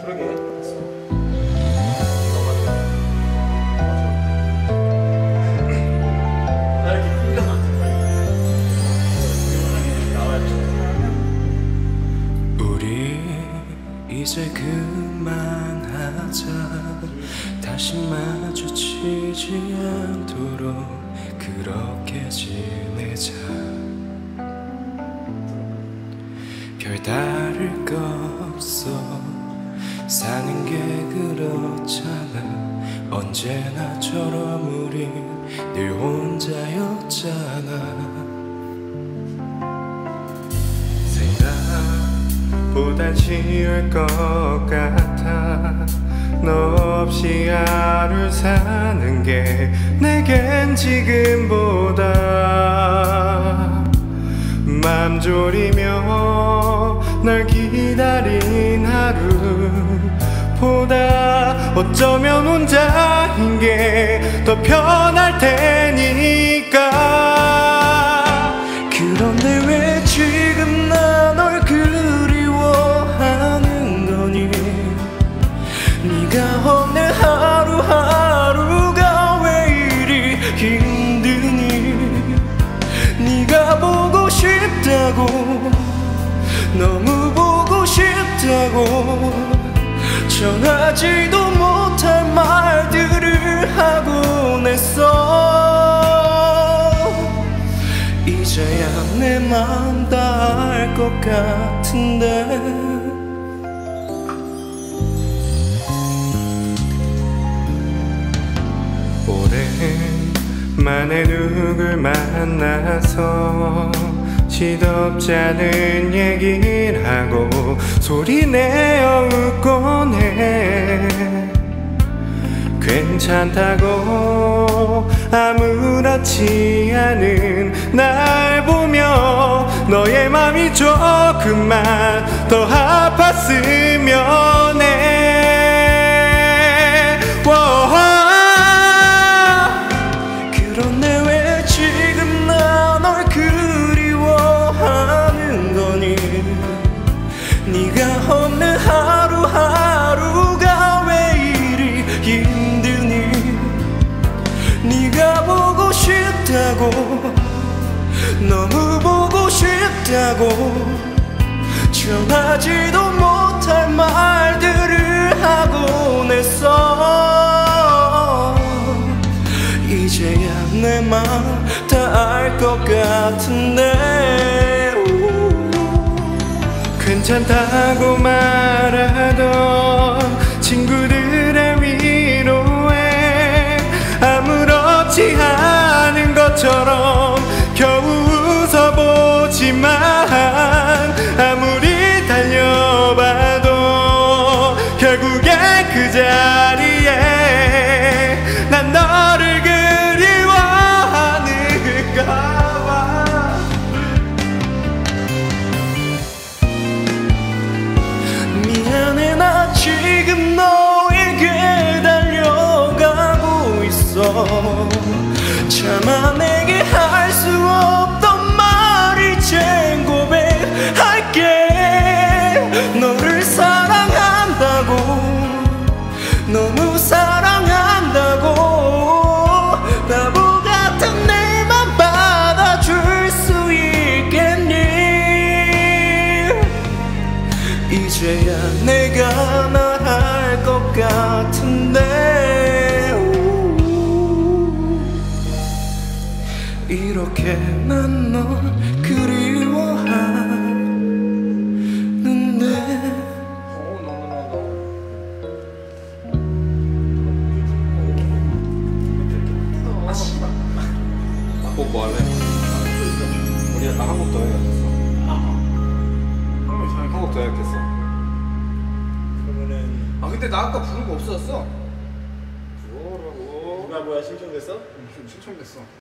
그러게. 이제 그만하자. 다시 마주치지 않도록 그렇게 지내자. 별다를 거 없어. 사는 게 그렇잖아. 언제나처럼 우린 늘 혼자였잖아. 보단 쉬울 것 같아. 너 없이 하루 사는 게 내겐 지금보다 맘 졸이며 널 기다린 하루보다 어쩌면 혼자인 게 더 편할 테니까. 그런데 왜 지금 나 널 그리워하는 거니? 네가 없는 하루하루가 왜 이리 힘드니? 네가 보고 싶다고, 너무 보고 싶다고 전하지도 못할 말들을 하곤 했어. 이제야 내 맘 다 알 것 같은데. 오랜만에 누굴 만나서 시덥지 않은 얘기를 하고 소리내어 웃곤 해. 괜찮다고 아무렇지 않은 날 보며 너의 맘이 조금만 더 아팠으면 해. 그런데 왜 지금 나 널 그리워하는 거니? 네가 없는 하루하루가 왜 이리 힘드니? 네가 보고 싶다고, 너무 보고 싶다고 전하지도 못할 말들을 하곤 했어. 이제야 내 맘 다 알 것 같은데. 괜찮다고 말하던 친구들의 위로에 아무렇지 않은 것처럼 겨우 웃어보지만 아무리 달려봐도 결국엔 그 자리에 난 너를 그리워하는가. 미안해, 나 지금 너에게 달려가고 있어. 차마 내게 할 수 없던 말 이젠 고백할게. 너를 사랑한다고, 너무 사랑한다고 바보 같은 내 맘 받아줄 수 있겠니? 이제야 내가 널 알 것 같은데. 이렇게 난 널 그리워하는데. 뭐 할래? 우리 아까 한국 더 해야겠어. 한국 더 해야겠어. 그러면은 근데 나 아까 부른 거 없어졌어. 뭐라고? 누가 뭐야 신청됐어? 신청됐어.